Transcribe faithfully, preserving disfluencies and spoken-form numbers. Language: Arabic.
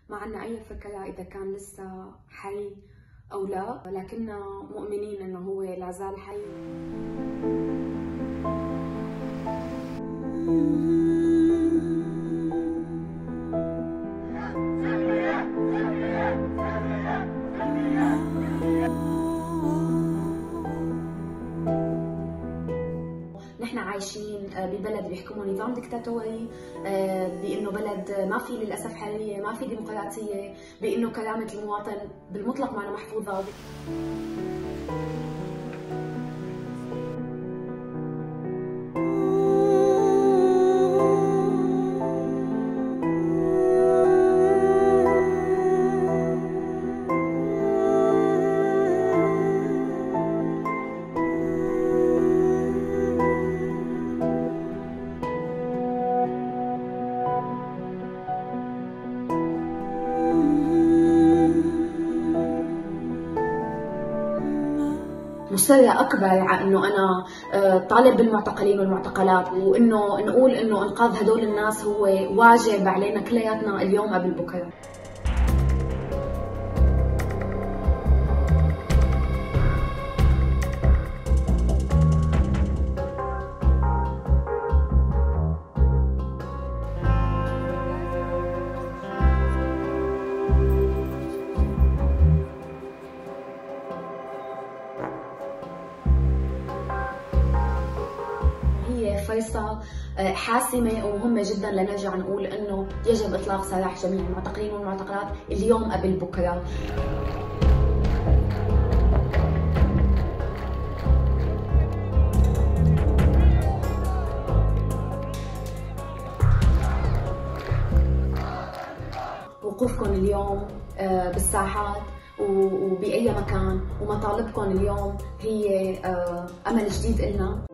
ما عنا أي فكرة إذا كان لسه حي أو لا، لكننا مؤمنين إنه هو لا زال حي. نحن عايشين ببلد بيحكمه نظام ديكتاتوري، بانه بلد ما في للاسف حريه، ما في ديمقراطيه، بانه كرامه المواطن بالمطلق معنا محفوظه. مصرة أكبر على إنه أنا طالب بالمعتقلين والمعتقلات، وإنه نقول إنه إنقاذ هدول الناس هو واجب علينا كلياتنا اليوم قبل بكرة. هي فرصة حاسمة ومهمة جدا لنرجع نقول انه يجب اطلاق سراح جميع المعتقلين والمعتقلات اليوم قبل بكرة. وقوفكم اليوم بالساحات وبأي مكان ومطالبكم اليوم هي أمل جديد إلنا،